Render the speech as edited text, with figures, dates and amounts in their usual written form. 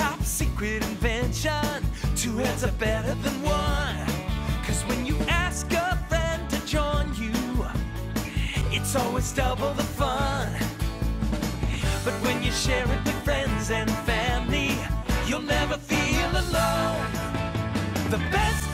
top secret invention. Two heads are better than one. 'Cause when you ask a friend to join you, it's always double the fun. But when you share it with friends and family, you'll never feel alone. The best